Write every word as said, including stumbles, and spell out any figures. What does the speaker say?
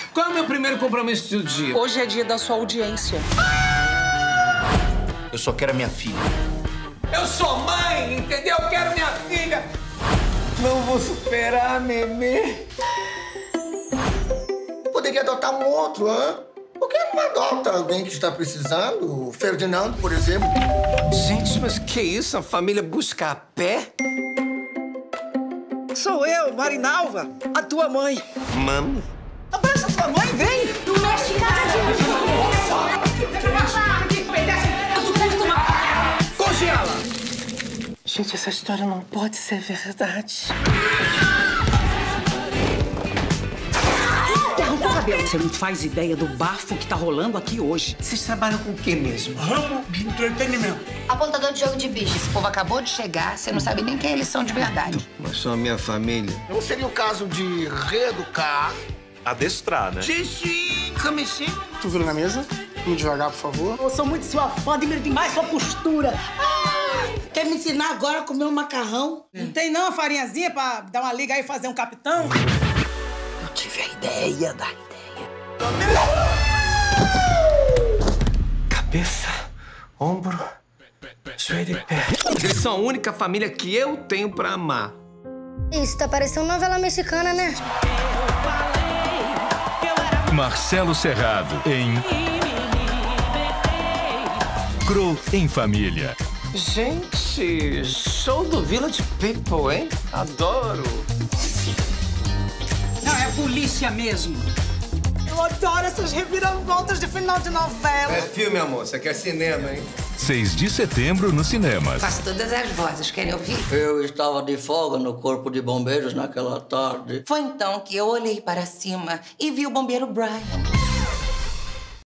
Qual é o meu primeiro compromisso do dia? Hoje é dia da sua audiência. Eu só quero a minha filha. Eu sou mãe, entendeu? Eu quero minha filha. Não vou superar, Memê. Poderia adotar um outro, hã? Por que não adota alguém que está precisando? O Ferdinando, por exemplo. Gente, mas que isso? A família busca a pé? Sou eu, Marinalva, a tua mãe. Mami? Abraça a tua mãe, vem! Não mexe nada de... Congela! Gente, essa história não pode ser verdade. Interrompa o cabelo. Você não faz ideia do bafo que tá rolando aqui hoje. Vocês trabalham com o quê mesmo? Ramo de entretenimento. Apontador de jogo de bicho. Esse povo acabou de chegar, você não sabe nem quem eles são de verdade. Mas são a minha família. Não seria o caso de reeducar? Adestrar, né? Xixi, comecei. Tu vira na mesa? Vamos devagar, por favor. Eu sou muito sua fã, admiro demais sua postura. Ai, quer me ensinar agora a comer um macarrão? Não tem não a farinhazinha pra dar uma liga aí e fazer um capitão? Eu tive a ideia da ideia. Cabeça, ombro, joelho e pé. Eles são a única família que eu tenho pra amar. Isso, tá parecendo novela mexicana, né? Marcelo Serrado em Cro em Família. Gente, show do Village People, hein? Adoro. Não, é polícia mesmo. Eu adoro essas reviravoltas de final de novela. É filme, amor. Você quer cinema, hein? seis de setembro nos cinemas. Faço todas as vozes, querem ouvir? Eu estava de folga no Corpo de Bombeiros naquela tarde. Foi então que eu olhei para cima e vi o bombeiro Brian.